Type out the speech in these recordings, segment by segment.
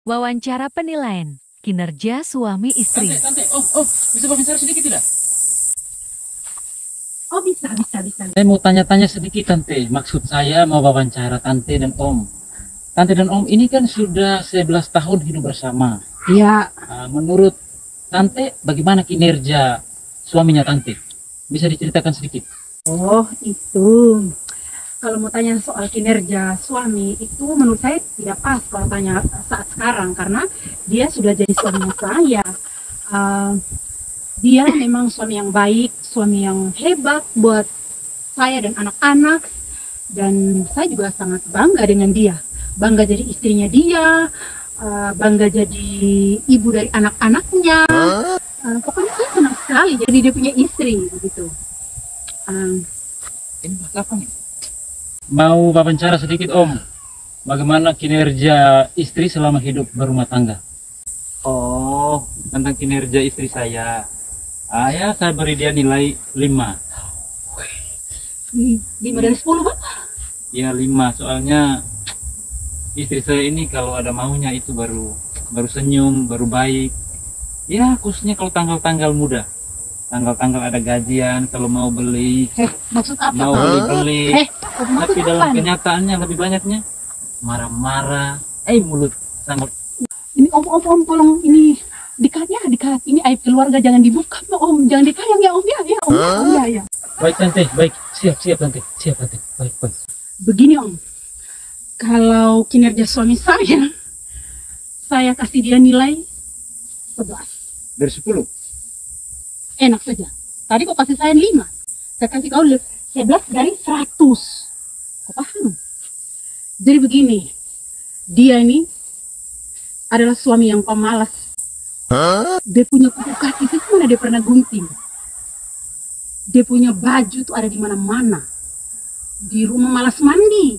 Wawancara penilaian kinerja suami istri. Tante, bisa wawancara sedikit tidak? Oh bisa. Saya mau tanya-tanya sedikit Tante. Maksud saya mau wawancara Tante dan Om. Tante dan Om ini kan sudah 11 tahun hidup bersama. Iya. Menurut Tante, bagaimana kinerja suaminya Tante? Bisa diceritakan sedikit? Oh itu. Kalau mau tanya soal kinerja suami itu menurut saya tidak pas kalau tanya saat sekarang karena dia sudah jadi suaminya saya. Dia memang suami yang baik, suami yang hebat buat saya dan anak-anak, dan saya juga sangat bangga dengan dia. Bangga jadi istrinya dia, bangga jadi ibu dari anak-anaknya. Pokoknya saya senang sekali jadi dia punya istri begitu. Ini bahasa apa nih? Mau wawancara sedikit Om. Bagaimana kinerja istri selama hidup berumah tangga? Oh, tentang kinerja istri saya. Ya, saya beri dia nilai 5. 5 dari 10 Pak? Ya 5, soalnya istri saya ini kalau ada maunya itu baru senyum, baru baik. Ya khususnya kalau tanggal-tanggal muda, tanggal-tanggal ada gajian, kalau mau beli, Maksud apa? mau beli. Tapi Maksud dalam apa? kenyataannya lebih banyaknya marah-marah, mulut sangat. Ini om tolong ini dikat ini aib keluarga jangan dibuka om, jangan ditayang ya om ya om ya. Baik Tante, baik, siap Tante, baik. Begini om, kalau kinerja suami saya kasih dia nilai 11 dari 10. enak saja. Tadi kok kasih saya 5, saya kasih kau 11 dari 100. Kau paham? Jadi begini, dia ini adalah suami yang pemalas. Dia punya kuku kaki itu mana dia pernah gunting. Dia punya baju tuh ada di mana-mana. Di rumah malas mandi.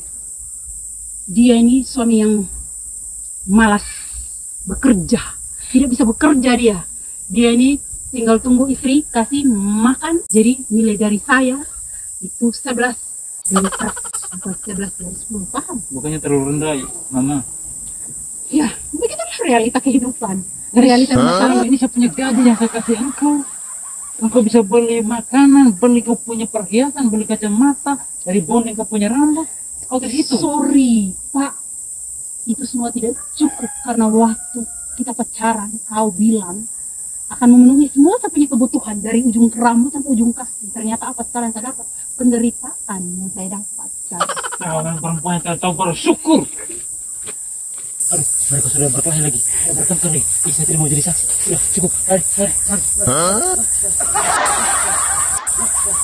Dia ini suami yang malas bekerja. Tidak bisa bekerja dia. Dia ini tinggal tunggu istri kasih makan. Jadi nilai dari saya itu 11 dari 100 bukan 11 dari 10. Paham? Bukannya terlalu rendah, Mama? Ya, begitulah realita kehidupan. Realita rumah tangga. Ini saya punya gaji yang saya kasih engkau. Engkau bisa beli makanan, beli kau punya perhiasan, beli kacamata, dari boneng kau punya rambut. Kau terhitung. Sorry, Pak. Itu semua tidak cukup karena waktu kita pacaran, kau bilang akan memenuhi semua saya punya kebutuhan dari ujung rambut sampai ujung kaki. Ternyata apa sekarang yang saya dapat? Penderitaan yang saya dapat. Orang perempuan yang tahu bersyukur. Aduh, mereka sudah berkelahi lagi. Bertengkar nih. Saya tidak mau jadi saksi. Sudah cukup. Mari.